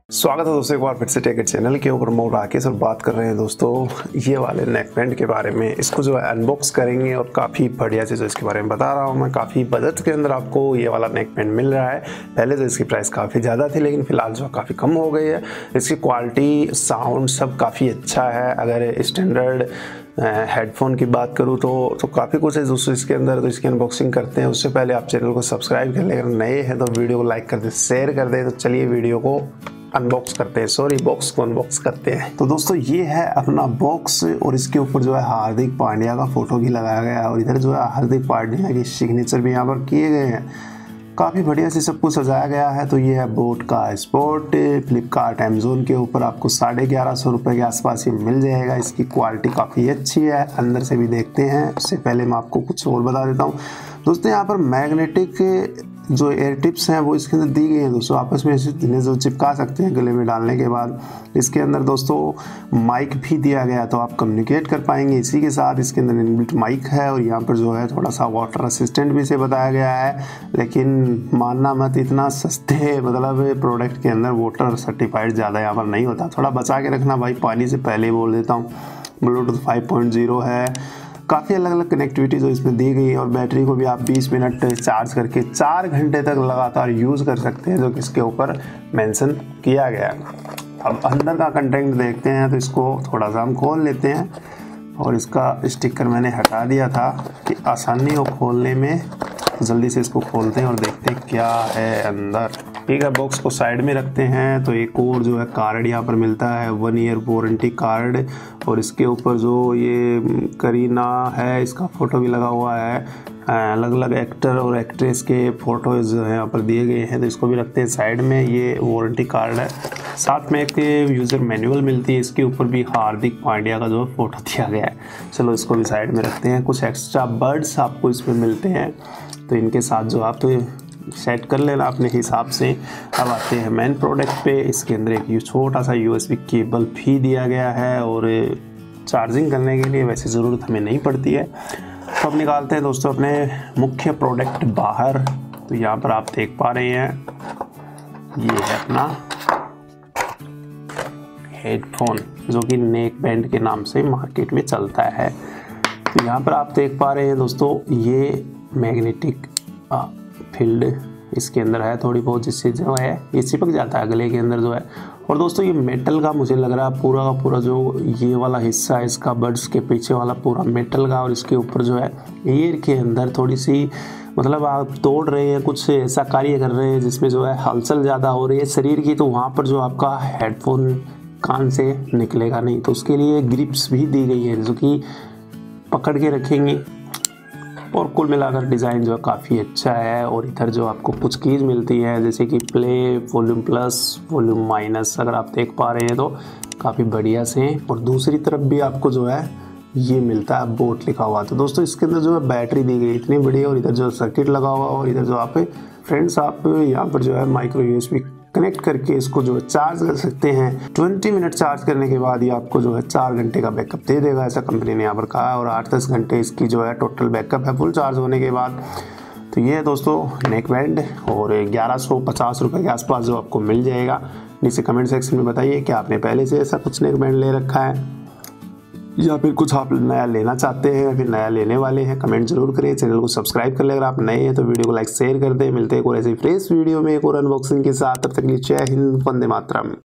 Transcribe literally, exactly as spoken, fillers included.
स्वागत है दोस्तों एक बार फिर से टेक इट चैनल के ऊपर। मैं राकेश और बात कर रहे हैं दोस्तों ये वाले नेक बैंड के बारे में। इसको जो है अनबॉक्स करेंगे और काफ़ी बढ़िया चीज़ इसके बारे में बता रहा हूँ मैं। काफ़ी बजट के अंदर आपको ये वाला नेक बैंड मिल रहा है। पहले तो इसकी प्राइस काफ़ी ज़्यादा थी लेकिन फ़िलहाल जो काफ़ी कम हो गई है। इसकी क्वालिटी साउंड सब काफ़ी अच्छा है। अगर स्टैंडर्ड हेडफोन की बात करूँ तो तो काफ़ी कुछ है दोस्तों इसके अंदर। तो इसकी अनबॉक्सिंग करते हैं। उससे पहले आप चैनल को सब्सक्राइब कर लें, अगर नए हैं तो वीडियो को लाइक कर दें, शेयर कर दें। तो चलिए वीडियो को अनबॉक्स करते हैं, सॉरी बॉक्स को अनबॉक्स करते हैं। तो दोस्तों ये है अपना बॉक्स और इसके ऊपर जो है हार्दिक पांड्या का फोटो भी लगाया गया है और इधर जो है हार्दिक पांड्या की सिग्नेचर भी यहाँ पर किए गए हैं। काफ़ी बढ़िया से सब कुछ सजाया गया है। तो ये है बोट का स्पोर्ट। फ्लिपकार्ट अमेजोन के ऊपर आपको साढ़े ग्यारह सौ रुपये के आसपास ये मिल जाएगा। इसकी क्वालिटी काफ़ी अच्छी है। अंदर से भी देखते हैं। उससे पहले मैं आपको कुछ और बता देता हूँ दोस्तों। यहाँ पर मैग्नेटिक जो एयर टिप्स हैं वो इसके अंदर दी गई हैं दोस्तों। आपस में इन्हें जो चिपका सकते हैं गले में डालने के बाद। इसके अंदर दोस्तों माइक भी दिया गया है तो आप कम्युनिकेट कर पाएंगे इसी के साथ। इसके अंदर इनबिल्ट माइक है और यहाँ पर जो है थोड़ा सा वाटर असिस्टेंट भी से बताया गया है। लेकिन मानना मत, इतना सस्ते मतलब प्रोडक्ट के अंदर वाटर सर्टिफाइड ज़्यादा यहाँ पर नहीं होता। थोड़ा बचा के रखना भाई, पानी से पहले ही बोल देता हूँ। ब्लूटूथ फाइव पॉइंट ज़ीरो है। काफ़ी अलग अलग कनेक्टिविटी जो इसमें दी गई है और बैटरी को भी आप बीस मिनट चार्ज करके चार घंटे तक लगातार यूज़ कर सकते हैं, जो कि इसके ऊपर मेंशन किया गया है। अब अंदर का कंटेंट देखते हैं तो इसको थोड़ा सा हम खोल लेते हैं और इसका स्टिकर मैंने हटा दिया था कि आसानी हो खोलने में। जल्दी से इसको खोलते हैं और देखते हैं क्या है अंदर। ठीक है, बॉक्स को साइड में रखते हैं। तो एक और जो है कार्ड यहाँ पर मिलता है, वन ईयर वारंटी कार्ड। और इसके ऊपर जो ये करीना है इसका फ़ोटो भी लगा हुआ है। अलग अलग एक्टर और एक्ट्रेस के फ़ोटोज़ यहाँ पर दिए गए हैं तो इसको भी रखते हैं साइड में। ये वारंटी कार्ड है। साथ में एक यूज़र मैनुअल मिलती है। इसके ऊपर भी हार्दिक पांड्या का जो फ़ोटो दिया गया है। चलो इसको भी साइड में रखते हैं। कुछ एक्स्ट्रा बर्ड्स आपको इसमें मिलते हैं तो इनके साथ जो आप तो सेट कर लेना अपने हिसाब से। अब आते हैं मेन प्रोडक्ट पे। इसके अंदर एक छोटा सा यूएसबी केबल भी दिया गया है और चार्जिंग करने के लिए वैसे ज़रूरत हमें नहीं पड़ती है। तो अब निकालते हैं दोस्तों अपने मुख्य प्रोडक्ट बाहर। तो यहाँ पर आप देख पा रहे हैं ये है अपना हेडफोन जो कि नेक बैंड के नाम से मार्केट में चलता है। तो यहाँ पर आप देख पा रहे हैं दोस्तों ये मैग्नेटिक फील्ड इसके अंदर है थोड़ी बहुत, जिससे जो है ये चिपक जाता है गले के अंदर जो है। और दोस्तों ये मेटल का मुझे लग रहा है पूरा का पूरा जो ये वाला हिस्सा है इसका बड्स के पीछे वाला पूरा मेटल का। और इसके ऊपर जो है ईयर के अंदर थोड़ी सी मतलब आप तोड़ रहे हैं, कुछ ऐसा कार्य कर रहे हैं जिसमें जो है हलचल ज़्यादा हो रही है शरीर की, तो वहाँ पर जो आपका हेडफोन कान से निकलेगा नहीं। तो उसके लिए ग्रिप्स भी दी गई है जो कि पकड़ के रखेंगे। और कुल मिलाकर डिज़ाइन जो है काफ़ी अच्छा है। और इधर जो आपको कुछ कीज मिलती है जैसे कि play, volume plus, volume minus, अगर आप देख पा रहे हैं तो काफ़ी बढ़िया से। और दूसरी तरफ भी आपको जो है ये मिलता है बोट लिखा हुआ। तो दोस्तों इसके अंदर जो है बैटरी दी गई इतनी बड़ी और इधर जो सर्किट लगा हुआ और इधर जो आप फ्रेंड्स आप यहाँ पर जो है माइक्रो यूएसबी कनेक्ट करके इसको जो है चार्ज कर सकते हैं। बीस मिनट चार्ज करने के बाद ये आपको जो है चार घंटे का बैकअप दे देगा, ऐसा कंपनी ने यहाँ पर कहा है। और आठ दस घंटे इसकी जो है टोटल बैकअप है फुल चार्ज होने के बाद। तो ये है दोस्तों नेक बैंड और ग्यारह सौ पचास रुपये के आसपास जो आपको मिल जाएगा। नीचे कमेंट सेक्शन में बताइए कि आपने पहले से ऐसा कुछ नेक बैंड ले रखा है या फिर कुछ आप नया लेना चाहते हैं या फिर नया लेने वाले हैं। कमेंट जरूर करें, चैनल को सब्सक्राइब कर ले। अगर आप नए हैं तो वीडियो को लाइक शेयर कर दें। मिलते हैं एक और ऐसे फ्रेश वीडियो में एक और अनबॉक्सिंग के साथ। तब तक के लिए जय हिंद, वंदे मातरम।